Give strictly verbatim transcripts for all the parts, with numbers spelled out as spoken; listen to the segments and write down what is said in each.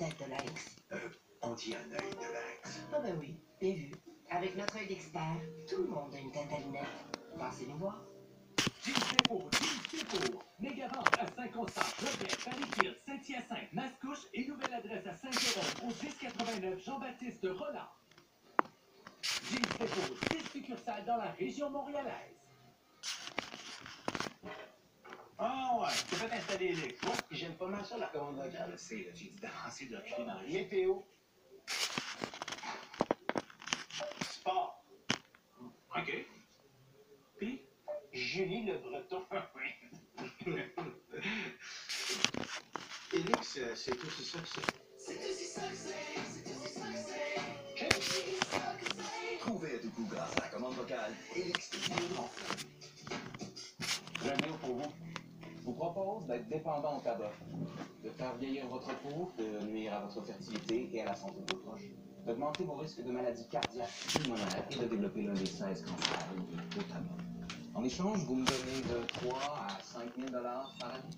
tête de lynx. Euh, on dit un œil de lynx. Ah ben oui, bien vu. Avec notre œil d'expert, tout le monde a une tête à lunettes. Passez-nous voir. Jeans Dépôt, Jeans Dépôt. Méga vente à Saint-Constant, Québec, Valleyfield, Saint-Hyacinthe, Mascouche et nouvelle adresse à Saint-Jérôme au dix quatre-vingt-neuf Jean-Baptiste Rollard. Jeans Dépôt, six succursales dans la région montréalaise. Ah ouais, tu peux t'installer Elix. Moi, j'aime pas mal ça, la commande vocale. Je sais, là, j'ai dit d'avancer de reculer dans les... Météo. Sport. OK. Puis? Julie Le Breton. Elix, euh, c'est aussi ça que c'est. C'est aussi ça que c'est, c'est aussi ça que c'est. C'est ça que c'est. Trouvez à tout coup grâce à la commande vocale Elix de Vidéotron. J'ai un mail pour vous. Je vous propose d'être dépendant au tabac, de faire vieillir votre peau, de nuire à votre fertilité et à la santé de vos proches, d'augmenter vos risques de maladies cardiaques, pulmonaires et de développer l'un des seize cancers liés au tabac. En échange, vous me donnez de trois à cinq mille dollars par année.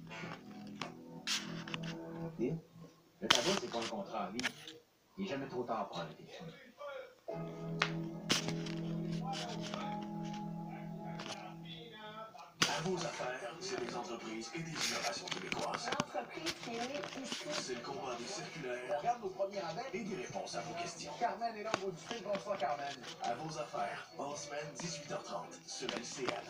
Deal? Le tabac, c'est pas un contrat à vie. Il n'est jamais trop tard pour arrêter. À vos affaires, c'est des entreprises et des innovations québécoises. L'entreprise qui est ici. C'est le combat des circulaires Regarde nos premiers rabais. et des réponses à vos questions. Carmen est là au bout du fil, bonsoir Carmen. À vos affaires, en semaine dix-huit heures trente sur L C N.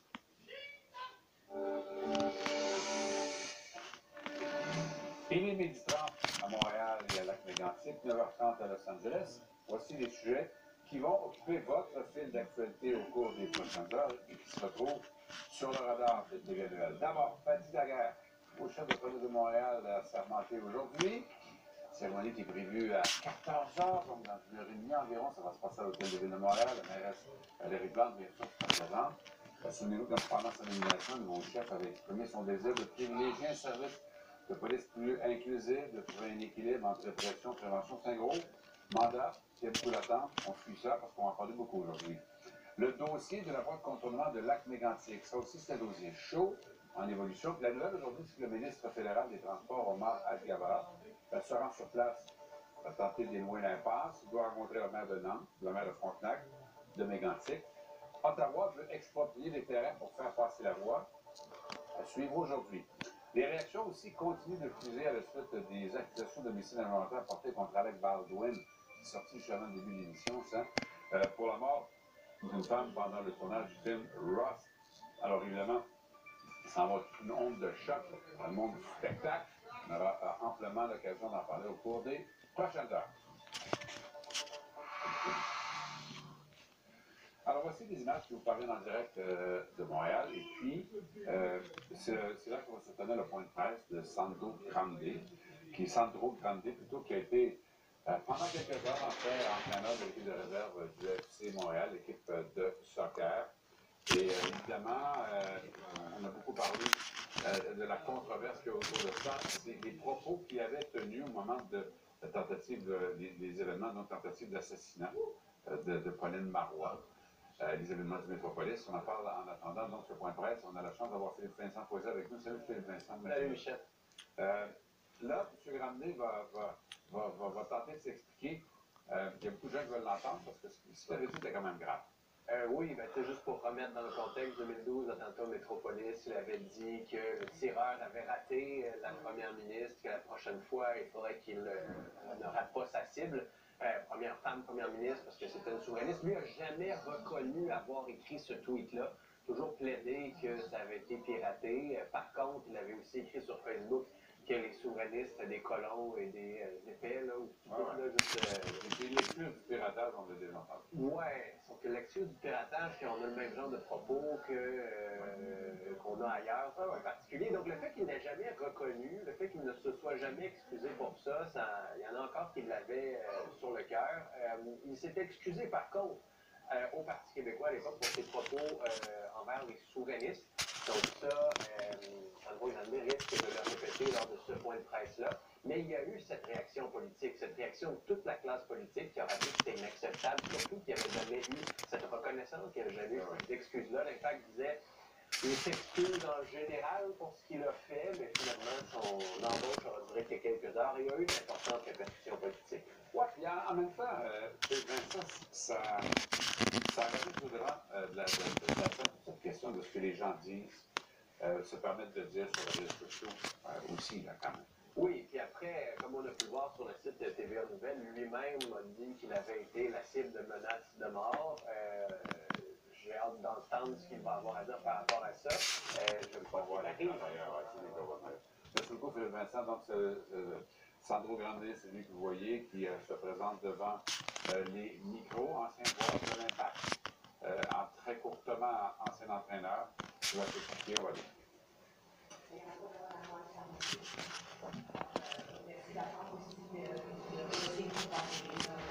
Fini midi trente à Montréal et à Lac-Mégantic, neuf heures trente à Los Angeles. Voici les sujets qui vont occuper votre fil d'actualité au cours des prochaines heures et qui se retrouvent sur le radar de T V Noël. D'abord, Paddy Daguerre, au chef de police de Montréal, a sermenté aujourd'hui. La cérémonie qui est prévue à quatorze heures, donc dans une heure et demie environ. Ça va se passer à l'hôtel de Ville de Montréal. La mairesse Valérie Plante, bien sûr, sera présente. Souvenez-vous que pendant sa nomination, le nouveau chef avait exprimé son désir de privilégier un service de police plus inclusif, de trouver un équilibre entre répression et prévention. C'est un gros mandat qui a beaucoup d'attente. On suit ça parce qu'on en parlait beaucoup aujourd'hui. Le dossier de la voie de contournement de Lac-Mégantic, ça aussi c'est un dossier chaud, en évolution. La nouvelle aujourd'hui, c'est que le ministre fédéral des Transports, Omar Al-Gabra, se rend sur place, va tenter d'éloigner l'impasse. Il doit rencontrer le maire de Nantes, le maire de Frontenac, de Mégantic. Ottawa veut exproprier des terrains pour faire passer la voie. À suivre aujourd'hui. Les réactions aussi continuent de fuser à la suite des accusations d'homicide involontaire portées contre Alec Baldwin, qui est sorti justement au début de l'émission, ça, euh, pour la mort d'une femme pendant le tournage du film Rust. Alors évidemment, ça va être une onde de choc dans le monde du spectacle. On aura euh, amplement l'occasion d'en parler au cours des prochaines heures. Alors voici des images qui vous parviennent en direct euh, de Montréal. Et puis, euh, c'est là qu'on va se tenir le point de presse de Sandro Grande, qui est Sandro Grande plutôt, qui a été euh, pendant quelques heures en fait entraîneur de l'équipe de réserve du F C Montréal, l'équipe de soccer. Et euh, évidemment, euh, on a beaucoup parlé euh, de la controverse qu'il y a autour de ça. C'est des propos qu'il avait tenus au moment de la tentative, de, des, des événements, donc tentative d'assassinat euh, de, de Pauline Marois. Euh, les événements du Métropolis. On en parle en attendant donc ce point de presse. On a la chance d'avoir Philippe Vincent posé avec nous. Salut Philippe Vincent. Salut Michel. Euh, là, M. Grandet va, va, va, va, va tenter de s'expliquer. Euh, il y a beaucoup de gens qui veulent l'entendre parce que ce qu'il avait dit était quand même grave. Euh, oui, ben, c'est juste pour remettre dans le contexte deux mille douze, attentat au Métropolis, il avait dit que le tireur avait raté la première ministre, que la prochaine fois, il faudrait qu'il euh, ne rate pas sa cible. Euh, première femme, première ministre, parce que c'était une souverainiste. Lui n'a jamais reconnu avoir écrit ce tweet-là. Toujours plaidé que ça avait été piraté. Euh, par contre, il avait aussi écrit sur Facebook que les souverainistes étaient des colons et des euh, épais, là, ou Ouais, ouais. là, juste... Euh, L'excuse du piratage, on l'a déjà entendu. ouais, sauf que l'excuse du piratage, qu'on a le même genre de propos que euh, qu'on a ailleurs, ça, en particulier. Donc, le fait qu'il n'ait jamais reconnu, le fait qu'il ne se soit jamais excusé pour ça, ça il y en a encore qui l'avaient euh, sur le cœur. Euh, il s'est excusé, par contre, euh, au Parti québécois à l'époque pour ses propos euh, envers les souverainistes. Donc ça, euh, Sandro Grande risque de le répéter lors de ce point de presse-là. Mais il y a eu cette réaction politique, cette réaction de toute la classe politique qui aura dit que c'était inacceptable, surtout qu'il n'y avait jamais eu cette reconnaissance, qu'il n'y avait jamais eu ces excuses-là. L'Impact disait, Il s'excuse en général pour ce qu'il a fait, mais finalement, son embauche a duré que quelques heures et il y a eu d'importantes répercussions politiques. Oui, puis en, en même temps, euh, Vincent, ça, ça rajoute au-delà euh, de, la, de, de, de la cette question de ce que les gens disent, euh, se permettent de dire sur les réseaux sociaux euh, aussi, là, quand même. Oui, puis après, comme on a pu le voir sur le site de T V A Nouvelles, lui-même a dit qu'il avait été la cible de menaces de mort. Euh, J'ai hâte d'entendre ce qu'il va avoir à dire par rapport à ça. Euh, je ne crois pas qu'il arrive. Merci beaucoup, Philippe Vincent. Donc, euh, euh, Sandro Grande, c'est lui que vous voyez, qui euh, se présente devant euh, les micros, ancien joueur de l'Impact, euh, en très courtement ancien entraîneur. Je vais s'expliquer, on va dire. Merci d'avoir aussi de, de, de, de, de, de, de,